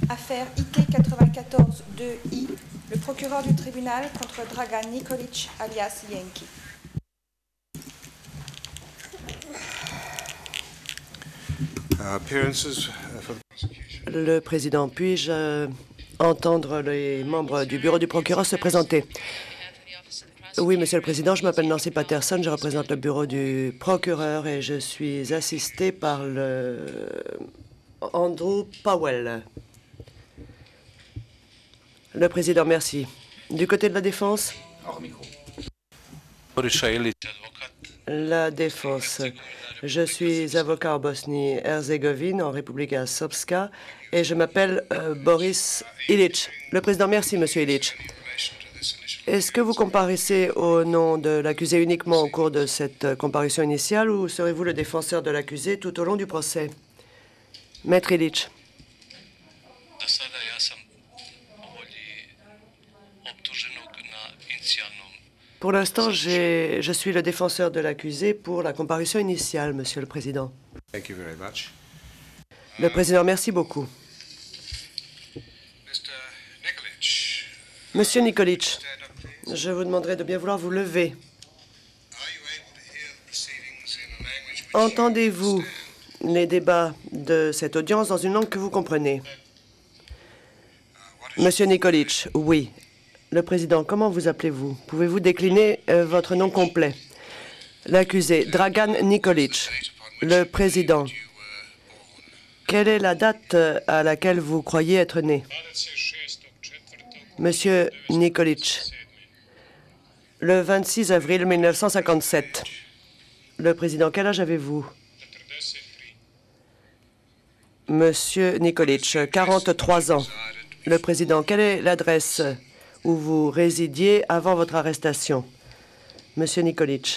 Affaire IT 94-2I, le procureur du tribunal contre Dragan Nikolic alias Yankee. Le président, puis-je entendre les membres du bureau du procureur se présenter? Oui, Monsieur le Président, je m'appelle Nancy Patterson, je représente le bureau du procureur et je suis assisté par Andrew Powell. Le président, merci. Du côté de la défense? Hors micro. La défense. Je suis avocat en Bosnie-Herzégovine, en République Srpska, et je m'appelle Boris Ilic. Le président, merci, Monsieur Ilic. Est-ce que vous comparaissez au nom de l'accusé uniquement au cours de cette comparution initiale ou serez-vous le défenseur de l'accusé tout au long du procès? Maître Ilic. Pour l'instant, je suis le défenseur de l'accusé pour la comparution initiale, Monsieur le Président. Le Président, merci beaucoup. Monsieur Nikolic, je vous demanderai de bien vouloir vous lever. Entendez-vous les débats de cette audience dans une langue que vous comprenez? Monsieur Nikolic, oui. Le Président, comment vous appelez-vous? Pouvez-vous décliner votre nom complet? L'accusé, Dragan Nikolic. Le Président, quelle est la date à laquelle vous croyez être né? Monsieur Nikolic, le 26 avril 1957. Le Président, quel âge avez-vous? Monsieur Nikolic, 43 ans. Le Président, quelle est l'adresse où vous résidiez avant votre arrestation? Monsieur Nikolic.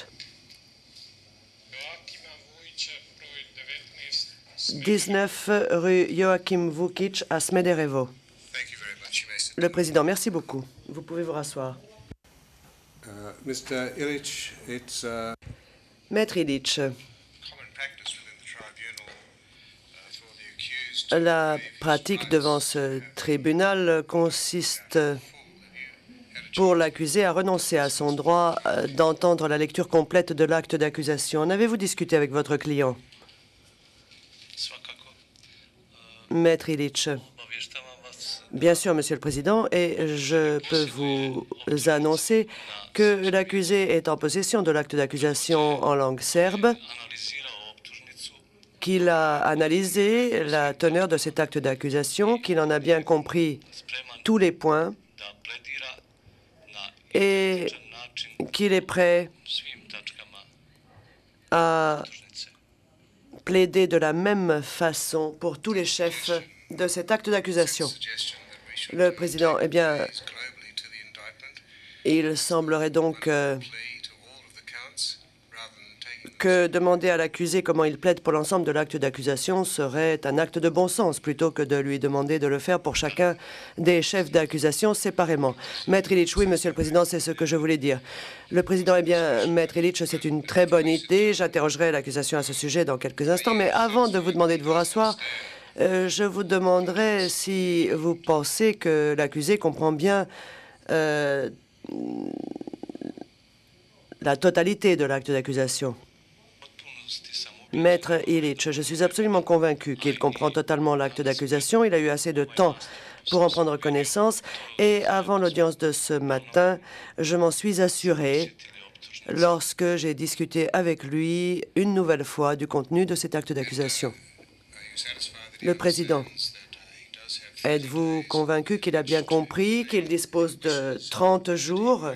19 rue Joachim Vukic à Smederevo. Le Président, merci beaucoup. Vous pouvez vous rasseoir. Maître Ilic, la pratique devant ce tribunal consiste pour l'accusé à renoncer à son droit d'entendre la lecture complète de l'acte d'accusation. En avez-vous discuté avec votre client? Maître Ilic. Bien sûr, Monsieur le Président, et je peux vous annoncer que l'accusé est en possession de l'acte d'accusation en langue serbe, qu'il a analysé la teneur de cet acte d'accusation, qu'il en a bien compris tous les points et qu'il est prêt à plaider de la même façon pour tous les chefs de cet acte d'accusation. Le Président, eh bien, il semblerait donc que demander à l'accusé comment il plaide pour l'ensemble de l'acte d'accusation serait un acte de bon sens, plutôt que de lui demander de le faire pour chacun des chefs d'accusation séparément. Maître Ilic, oui, Monsieur le Président, c'est ce que je voulais dire. Le Président, eh bien, Maître Ilic, c'est une très bonne idée. J'interrogerai l'accusation à ce sujet dans quelques instants, mais avant de vous demander de vous rasseoir, je vous demanderai si vous pensez que l'accusé comprend bien la totalité de l'acte d'accusation. Maître Ilic, je suis absolument convaincu qu'il comprend totalement l'acte d'accusation. Il a eu assez de temps pour en prendre connaissance. Et avant l'audience de ce matin, je m'en suis assuré lorsque j'ai discuté avec lui une nouvelle fois du contenu de cet acte d'accusation. Le Président, êtes-vous convaincu qu'il a bien compris qu'il dispose de 30 jours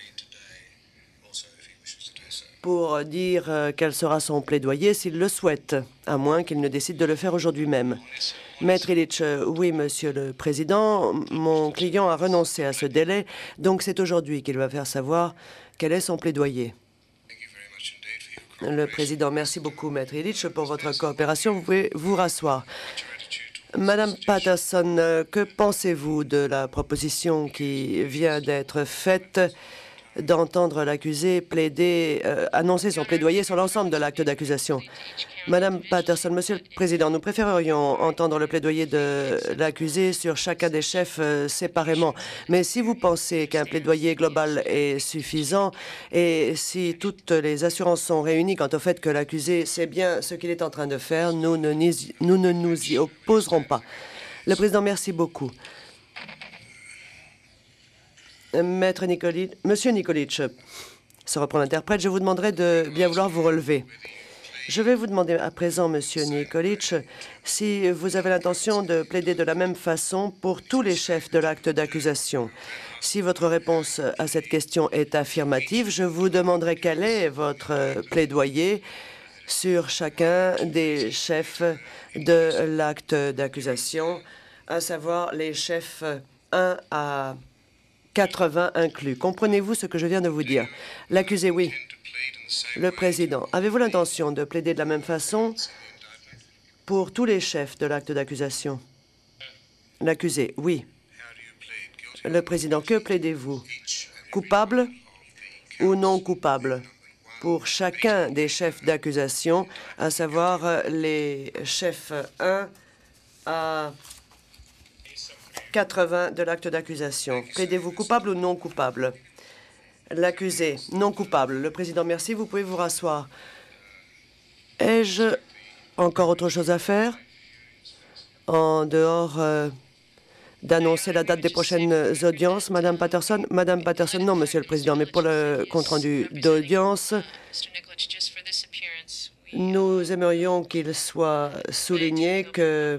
pour dire quel sera son plaidoyer s'il le souhaite, à moins qu'il ne décide de le faire aujourd'hui même? Maître Ilic, oui, Monsieur le Président, mon client a renoncé à ce délai, donc c'est aujourd'hui qu'il va faire savoir quel est son plaidoyer. Le Président, merci beaucoup, Maître Ilic, pour votre coopération. Vous pouvez vous rasseoir. Madame Patterson, que pensez-vous de la proposition qui vient d'être faite d'entendre l'accusé annoncer son plaidoyer sur l'ensemble de l'acte d'accusation. Madame Patterson, Monsieur le Président, nous préférerions entendre le plaidoyer de l'accusé sur chacun des chefs séparément. Mais si vous pensez qu'un plaidoyer global est suffisant et si toutes les assurances sont réunies quant au fait que l'accusé sait bien ce qu'il est en train de faire, nous ne nous y opposerons pas. Le Président, merci beaucoup. Monsieur Nikolic, se reprend l'interprète, je vous demanderai de bien vouloir vous relever. Je vais vous demander à présent, Monsieur Nikolic, si vous avez l'intention de plaider de la même façon pour tous les chefs de l'acte d'accusation. Si votre réponse à cette question est affirmative, je vous demanderai quel est votre plaidoyer sur chacun des chefs de l'acte d'accusation, à savoir les chefs 1 à 80 inclus. Comprenez-vous ce que je viens de vous dire? L'accusé, oui. Le Président, avez-vous l'intention de plaider de la même façon pour tous les chefs de l'acte d'accusation? L'accusé, oui. Le Président, que plaidez-vous? Coupable ou non coupable pour chacun des chefs d'accusation, à savoir les chefs 1 à 80 de l'acte d'accusation. Plaidez-vous coupable ou non coupable? L'accusé, non coupable. Le Président, merci. Vous pouvez vous rasseoir. Ai-je encore autre chose à faire en dehors d'annoncer la date des prochaines audiences? Madame Patterson? Madame Patterson, non, Monsieur le Président, mais pour le compte-rendu d'audience, nous aimerions qu'il soit souligné que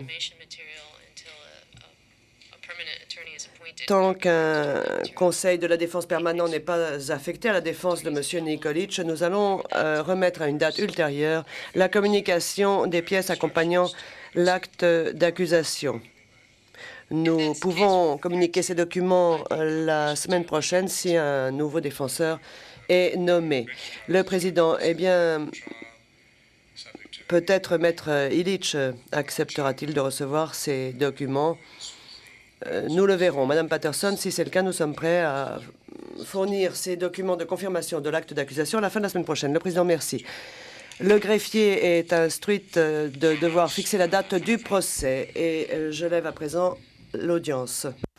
tant qu'un conseil de la défense permanent n'est pas affecté à la défense de M. Nikolic, nous allons remettre à une date ultérieure la communication des pièces accompagnant l'acte d'accusation. Nous pouvons communiquer ces documents la semaine prochaine si un nouveau défenseur est nommé. Le Président, eh bien, peut-être Maître Ilitch acceptera-t-il de recevoir ces documents? Nous le verrons. Madame Patterson, si c'est le cas, nous sommes prêts à fournir ces documents de confirmation de l'acte d'accusation à la fin de la semaine prochaine. Le Président, merci. Le greffier est instruit de devoir fixer la date du procès et je lève à présent l'audience.